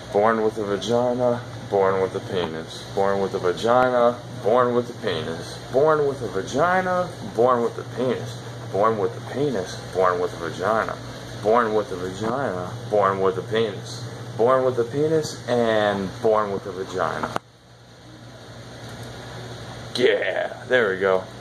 Born with a vagina, born with a penis. Born with a vagina, born with a penis. Born with a vagina, born with a penis. Born with a penis, born with a vagina. Born with a vagina, born with a penis. Born with a penis, and born with a vagina. Yeah, there we go.